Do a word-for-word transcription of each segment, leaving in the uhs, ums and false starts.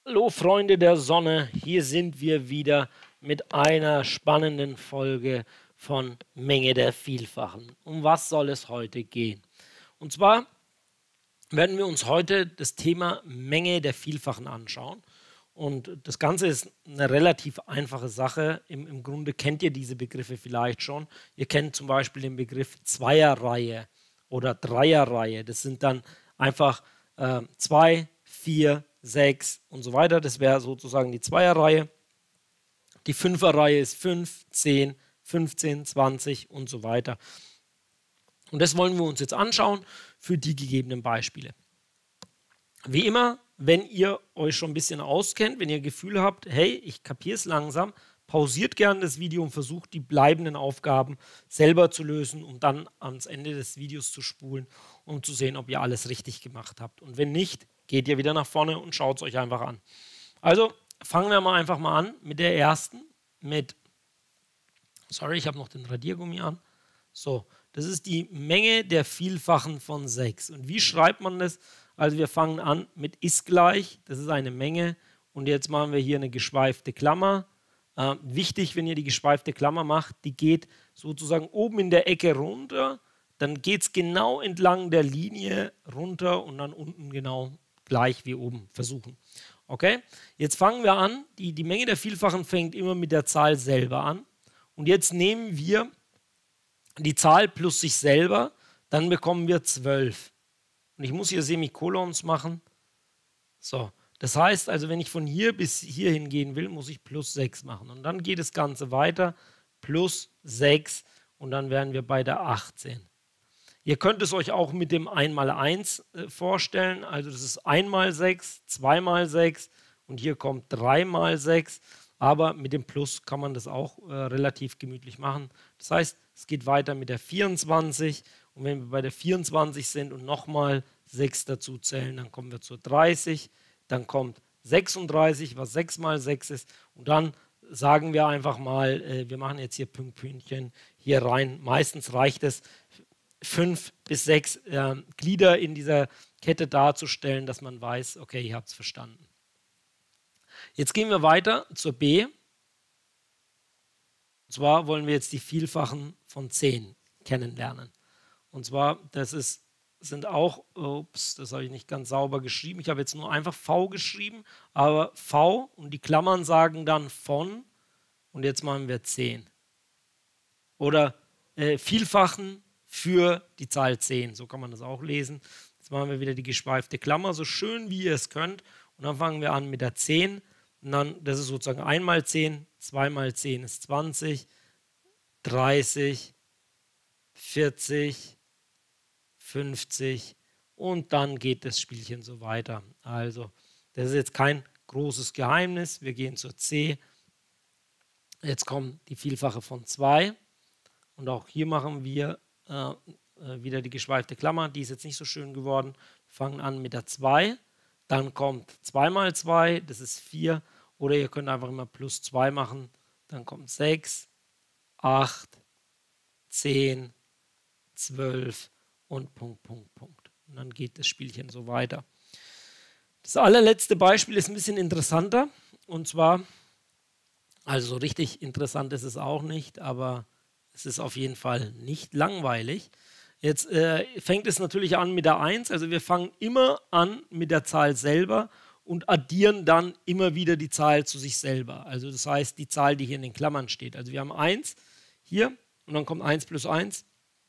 Hallo Freunde der Sonne, hier sind wir wieder mit einer spannenden Folge von Menge der Vielfachen. Um was soll es heute gehen? Und zwar werden wir uns heute das Thema Menge der Vielfachen anschauen. Und das Ganze ist eine relativ einfache Sache. Im, Im Grunde kennt ihr diese Begriffe vielleicht schon. Ihr kennt zum Beispiel den Begriff Zweierreihe oder Dreierreihe. Das sind dann einfach äh, zwei, vier, sechs und so weiter. Das wäre sozusagen die Zweierreihe. Die Fünferreihe ist fünf, zehn, fünfzehn, zwanzig und so weiter. Und das wollen wir uns jetzt anschauen für die gegebenen Beispiele. Wie immer, wenn ihr euch schon ein bisschen auskennt, wenn ihr Gefühl habt, hey, ich kapiere es langsam, pausiert gerne das Video und versucht die bleibenden Aufgaben selber zu lösen, um dann ans Ende des Videos zu spulen, um zu sehen, ob ihr alles richtig gemacht habt. Und wenn nicht, geht ihr wieder nach vorne und schaut es euch einfach an. Also fangen wir mal einfach mal an mit der ersten, mit, sorry, ich habe noch den Radiergummi an. So, das ist die Menge der Vielfachen von sechs. Und wie schreibt man das? Also wir fangen an mit ist gleich, das ist eine Menge. Und jetzt machen wir hier eine geschweifte Klammer. Äh, wichtig, wenn ihr die geschweifte Klammer macht, die geht sozusagen oben in der Ecke runter. Dann geht es genau entlang der Linie runter und dann unten genau gleich wie oben versuchen. Okay, jetzt fangen wir an. Die, die Menge der Vielfachen fängt immer mit der Zahl selber an. Und jetzt nehmen wir die Zahl plus sich selber, dann bekommen wir zwölf. Und ich muss hier Semikolons machen. So, das heißt also, wenn ich von hier bis hier hingehen will, muss ich plus sechs machen. Und dann geht das Ganze weiter, plus sechs und dann wären wir bei der achtzehn. Ihr könnt es euch auch mit dem eins mal eins äh, vorstellen. Also das ist eins mal sechs, zwei mal sechs und hier kommt drei mal sechs. Aber mit dem Plus kann man das auch äh, relativ gemütlich machen. Das heißt, es geht weiter mit der vierundzwanzig. Und wenn wir bei der vierundzwanzig sind und nochmal sechs dazu zählen, dann kommen wir zur dreißig. Dann kommt sechsunddreißig, was sechs mal sechs ist. Und dann sagen wir einfach mal, äh, wir machen jetzt hier Pünktchen hier rein. Meistens reicht es, fünf bis sechs äh, Glieder in dieser Kette darzustellen, dass man weiß, okay, ihr habt es verstanden. Jetzt gehen wir weiter zur B. Und zwar wollen wir jetzt die Vielfachen von zehn kennenlernen. Und zwar, das ist, sind auch, ups, das habe ich nicht ganz sauber geschrieben, ich habe jetzt nur einfach V geschrieben, aber V und die Klammern sagen dann von und jetzt machen wir zehn. Oder äh, Vielfachen für die Zahl zehn, so kann man das auch lesen. Jetzt machen wir wieder die geschweifte Klammer, so schön wie ihr es könnt. Und dann fangen wir an mit der zehn. Und dann, das ist sozusagen eins mal zehn, zwei mal zehn ist zwanzig, dreißig, vierzig, fünfzig und dann geht das Spielchen so weiter. Also, das ist jetzt kein großes Geheimnis. Wir gehen zur C. Jetzt kommt die Vielfache von zwei. Und auch hier machen wir äh, wieder die geschweifte Klammer. Die ist jetzt nicht so schön geworden. Wir fangen an mit der zwei. Dann kommt zwei mal zwei, das ist vier. Oder ihr könnt einfach immer plus zwei machen. Dann kommt sechs, acht, zehn, zwölf und Punkt, Punkt, Punkt. Und dann geht das Spielchen so weiter. Das allerletzte Beispiel ist ein bisschen interessanter. Und zwar, also so richtig interessant ist es auch nicht, aber es ist auf jeden Fall nicht langweilig. Jetzt äh, fängt es natürlich an mit der eins, also wir fangen immer an mit der Zahl selber und addieren dann immer wieder die Zahl zu sich selber. Also das heißt, die Zahl, die hier in den Klammern steht. Also wir haben eins hier und dann kommt eins plus eins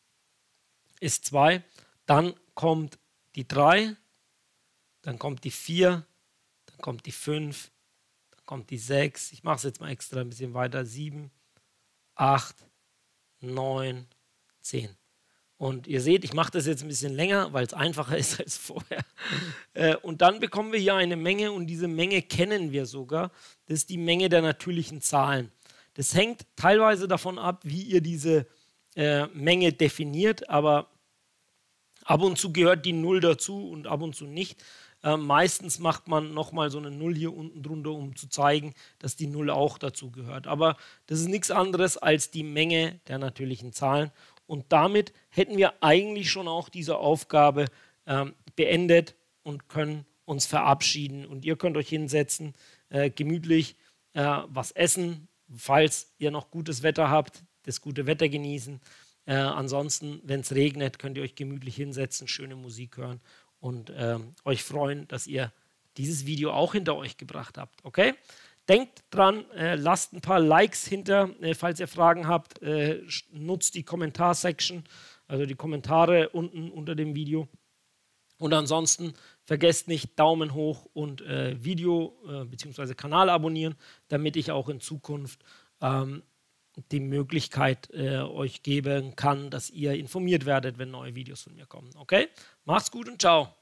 ist zwei, dann kommt die drei, dann kommt die vier, dann kommt die fünf, dann kommt die sechs, ich mache es jetzt mal extra ein bisschen weiter, sieben, acht, neun, zehn. Und ihr seht, ich mache das jetzt ein bisschen länger, weil es einfacher ist als vorher. Und dann bekommen wir hier eine Menge und diese Menge kennen wir sogar. Das ist die Menge der natürlichen Zahlen. Das hängt teilweise davon ab, wie ihr diese äh, Menge definiert, aber ab und zu gehört die Null dazu und ab und zu nicht. Äh, meistens macht man nochmal so eine Null hier unten drunter, um zu zeigen, dass die Null auch dazu gehört. Aber das ist nichts anderes als die Menge der natürlichen Zahlen. Und damit hätten wir eigentlich schon auch diese Aufgabe ähm, beendet und können uns verabschieden. Und ihr könnt euch hinsetzen, äh, gemütlich äh, was essen, falls ihr noch gutes Wetter habt, das gute Wetter genießen. Äh, ansonsten, wenn es regnet, könnt ihr euch gemütlich hinsetzen, schöne Musik hören und äh, euch freuen, dass ihr dieses Video auch hinter euch gebracht habt. Okay? Denkt dran, äh, lasst ein paar Likes hinter, äh, falls ihr Fragen habt. Äh, nutzt die Kommentarsection, also die Kommentare unten unter dem Video. Und ansonsten vergesst nicht Daumen hoch und äh, Video äh, bzw. Kanal abonnieren, damit ich auch in Zukunft ähm, die Möglichkeit äh, euch geben kann, dass ihr informiert werdet, wenn neue Videos von mir kommen. Okay? Macht's gut und ciao.